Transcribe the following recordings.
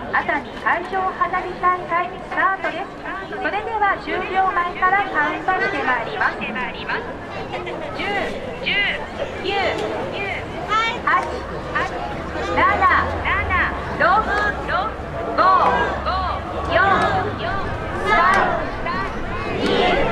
熱海海上花火大会スタートです。それでは終了前からカウントしてまいります。10、9、8、7、6、5、4、3、2、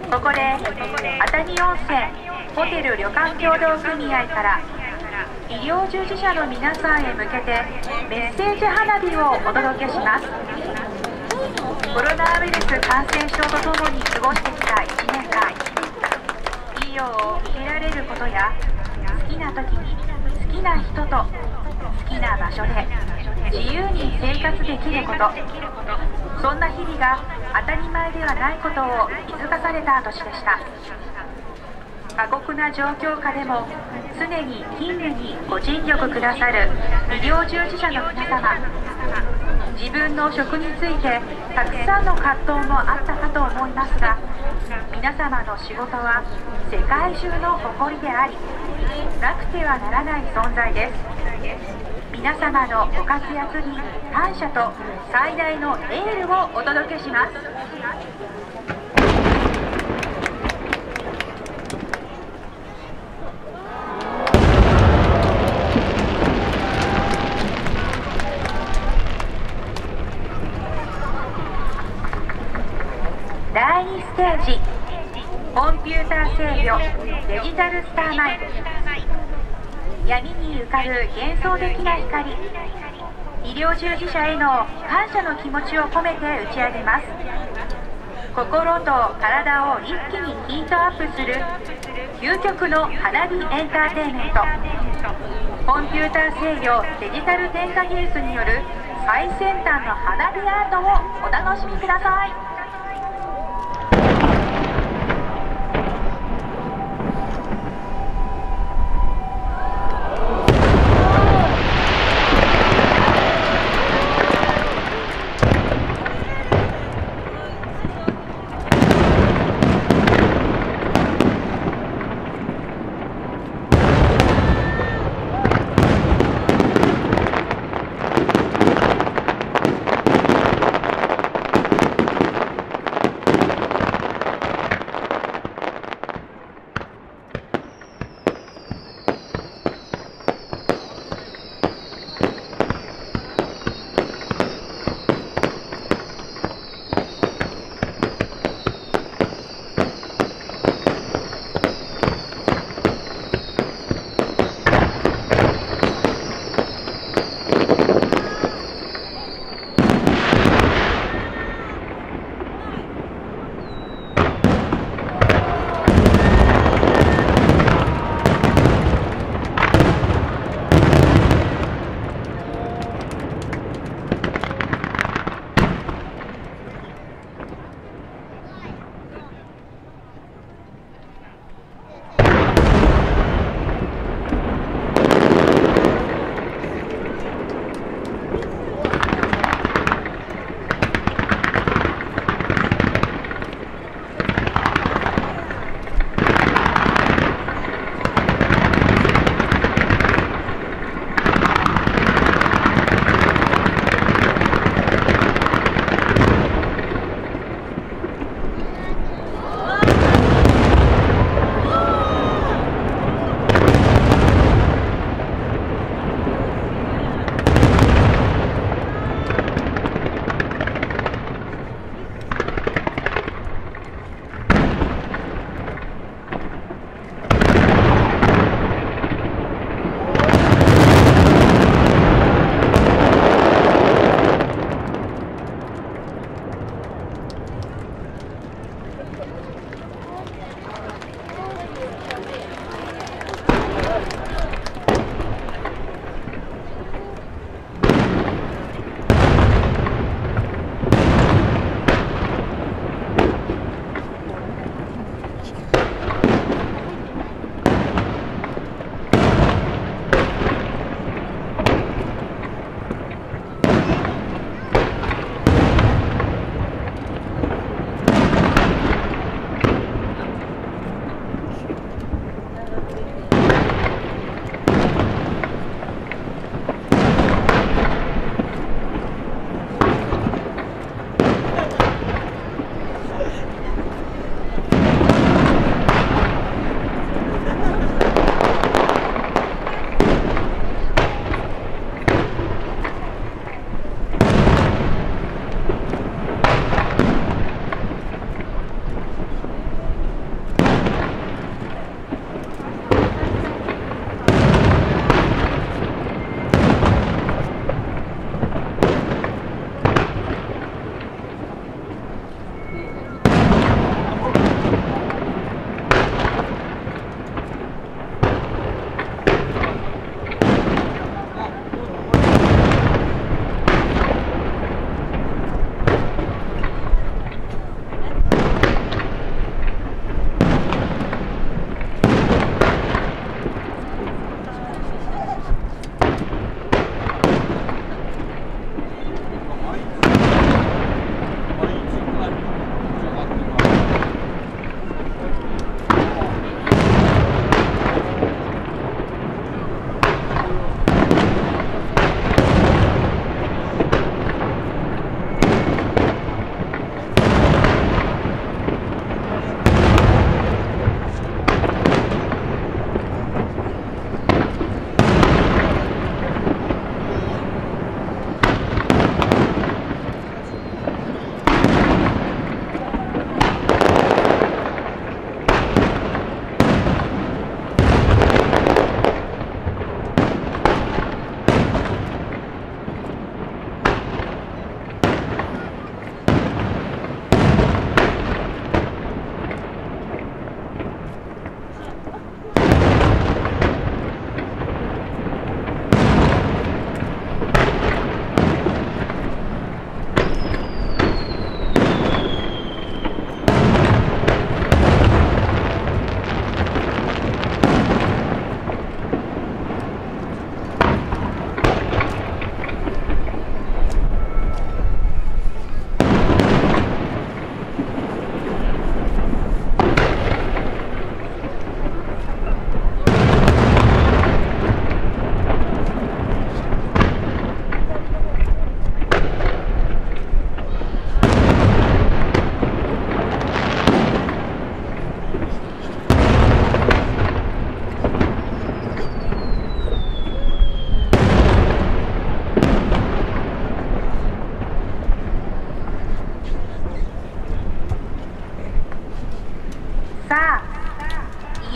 ここで熱海温泉ホテル旅館協同組合から医療従事者の皆さんへ向けてメッセージ花火をお届けします。コロナウイルス感染症とともに過ごしてきた1年間、医療を受けられることや好きな時に好きな人と好きな場所で自由に生活できること、そんな日々が当たり前ではないことを気づかされた年でした。過酷な状況下でも常に勤務にご尽力くださる医療従事者の皆様、自分の職についてたくさんの葛藤もあったかと思いますが、皆様の仕事は世界中の誇りであり、なくてはならない存在です。皆様のご活躍に感謝と最大のエールをお届けします。第2ステージ、コンピューター制御デジタルスターマイル。闇に浮かぶ幻想的な光、医療従事者への感謝の気持ちを込めて打ち上げます。心と体を一気にヒートアップする究極の花火エンターテインメント。コンピューター制御デジタル点火技術による最先端の花火アートをお楽しみください。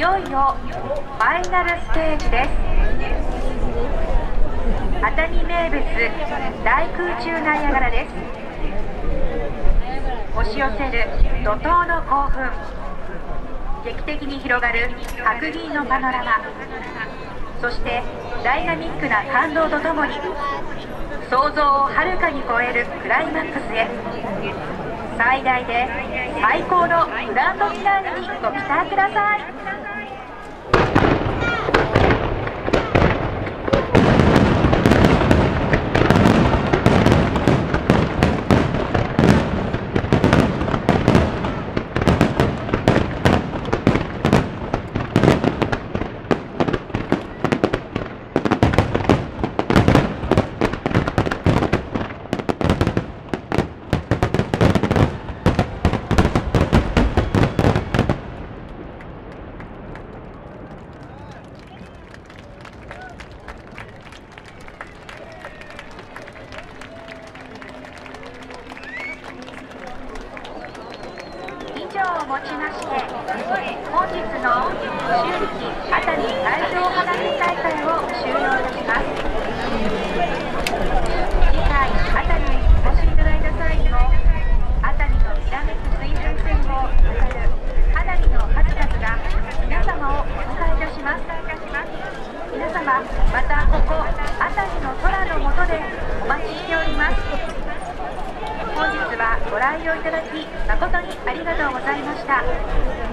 よいよファイナルステージです。熱海名物大空中ナイアガラです。押し寄せる怒涛の興奮、劇的に広がる白銀のパノラマ、そしてダイナミックな感動とともに想像をはるかに超えるクライマックスへ、最大で最高のグランドフィナーレにご期待ください。以上をもちまして、本日の秋季熱海海上花火大会を終了いたします。次回熱海にお越しいただいた際にも、熱海のきらめく水準線を飾る花火の数々が皆様をお迎えいたします。皆様、またここ熱海の空の下でお待ちしております。本日はご来場いただき誠にありがとうございました。